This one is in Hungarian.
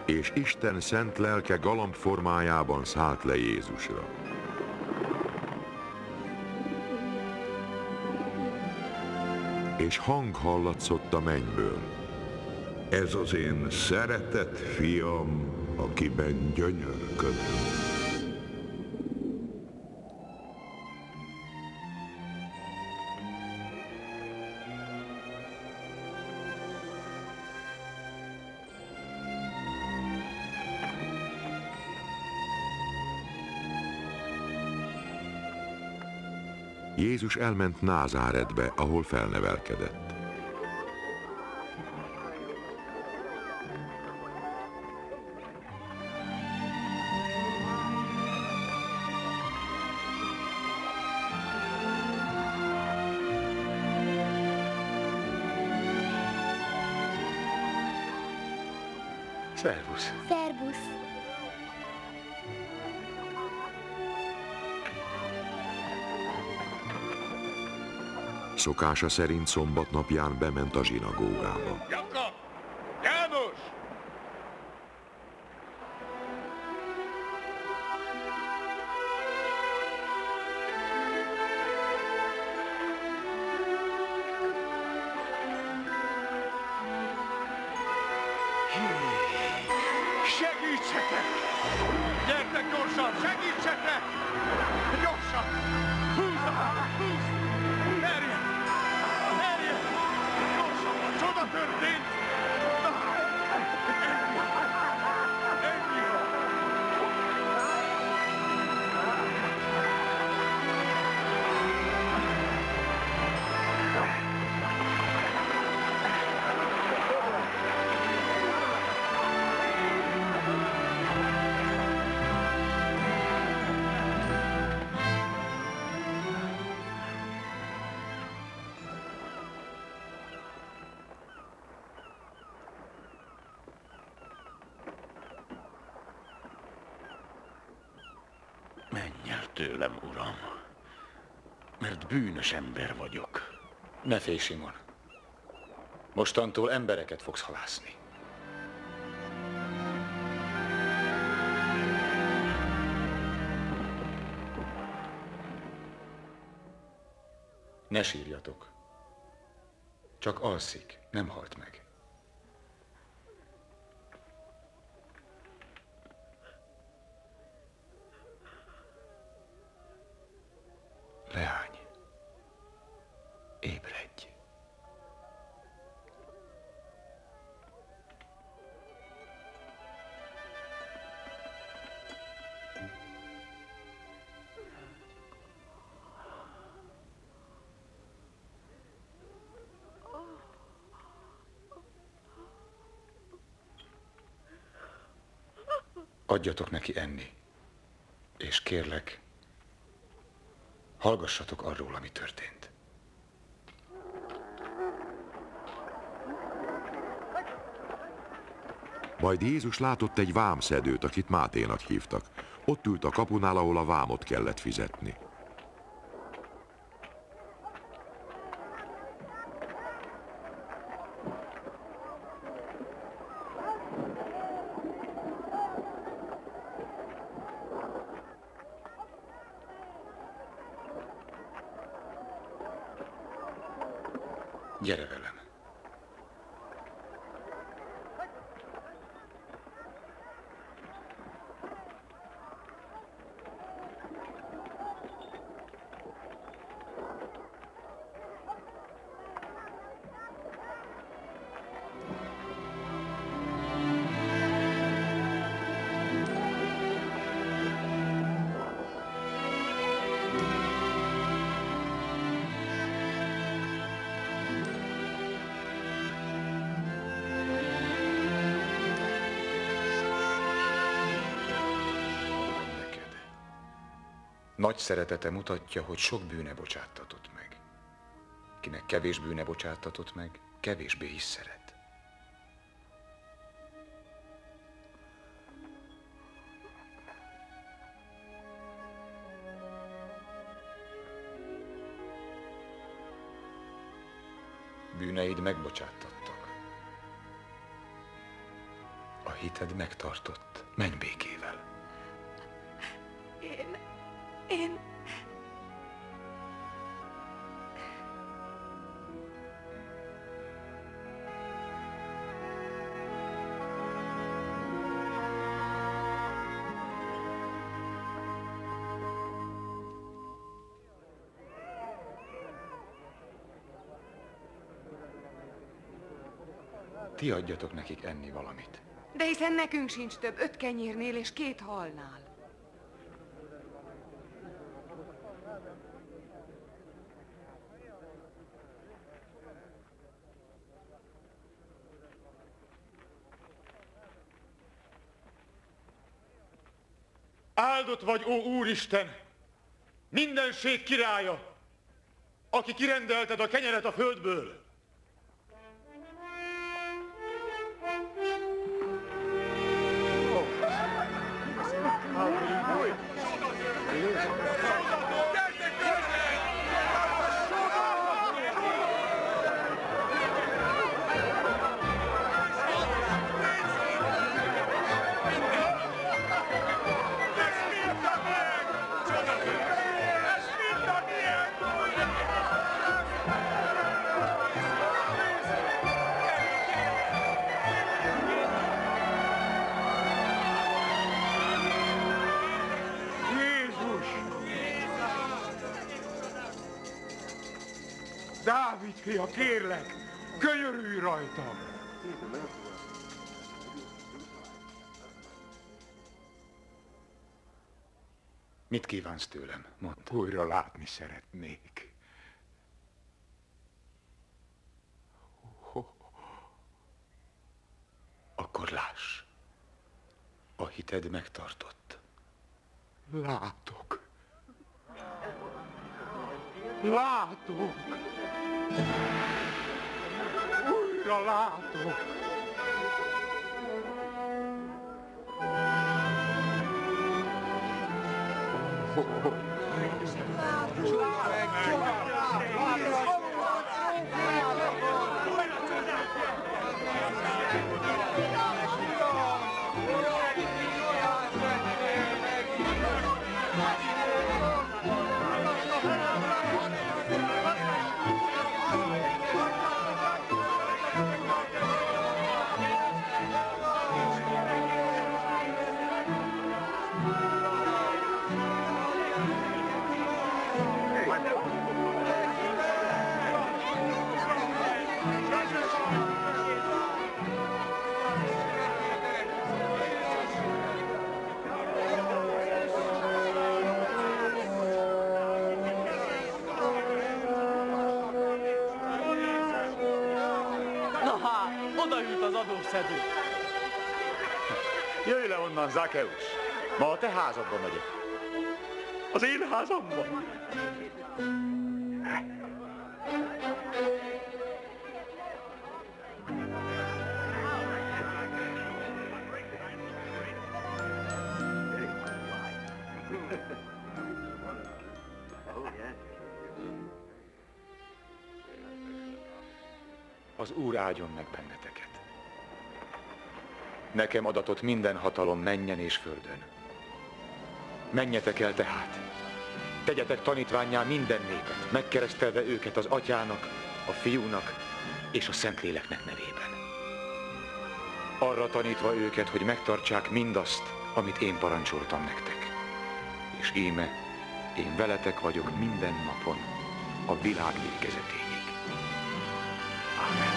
És Isten szent lelke galamb formájában szállt le Jézusra. És hang hallatszott a mennyből. Ez az én szeretett fiam, akiben gyönyörködöm. Jézus elment Názáretbe, ahol felnevelkedett. Szervusz! Szervusz! Szokása szerint szombatnapján bement a zsinagógába. Jakab! János! Segítsetek! Gyertek gyorsan! Segítsetek! Gyorsan! Húzz! Merjen! Merjen! Gyorsan! Csoda történt! Ennyi van! Menj el tőlem, Uram, mert bűnös ember vagyok. Ne félj, Simon. Mostantól embereket fogsz halászni. Ne sírjatok. Csak alszik, nem halt meg. Leány, ébredj! Adjatok neki enni, és kérlek, hallgassatok arról, ami történt. Majd Jézus látott egy vámszedőt, akit Máténak hívtak. Ott ült a kapunál, ahol a vámot kellett fizetni. Gyere velem. Nagy szeretete mutatja, hogy sok bűne bocsáttatott meg. Kinek kevés bűne bocsáttatott meg, kevésbé is szeret. Bűneid megbocsáttattak. A hit hited megtartott. Menj békével. Én... Ti adjatok nekik enni valamit. De hiszen nekünk sincs több 5 kenyérnél és 2 halnál. Áldott vagy, ó Úristen, mindenség királya, aki kirendelted a kenyeret a földből. Dávid fia, kérlek, könyörülj rajtam! Mit kívánsz tőlem? Mondd. Újra látni szeretnék. Akkor láss. A hited megtartott. Látok. Látok. Újra látok. adószedő. Jöjj le onnan, Zakeusz. Ma a te házadba megyek. Az én házamba. Az Úr áldjon meg benneteket. Nekem adatott minden hatalom mennyen és földön. Menjetek el tehát, tegyetek tanítvánnyá minden népet, megkeresztelve őket az Atyának, a Fiúnak és a Szentléleknek nevében. Arra tanítva őket, hogy megtartsák mindazt, amit én parancsoltam nektek. És íme, én veletek vagyok minden napon, a világ végezetéig. Ámen.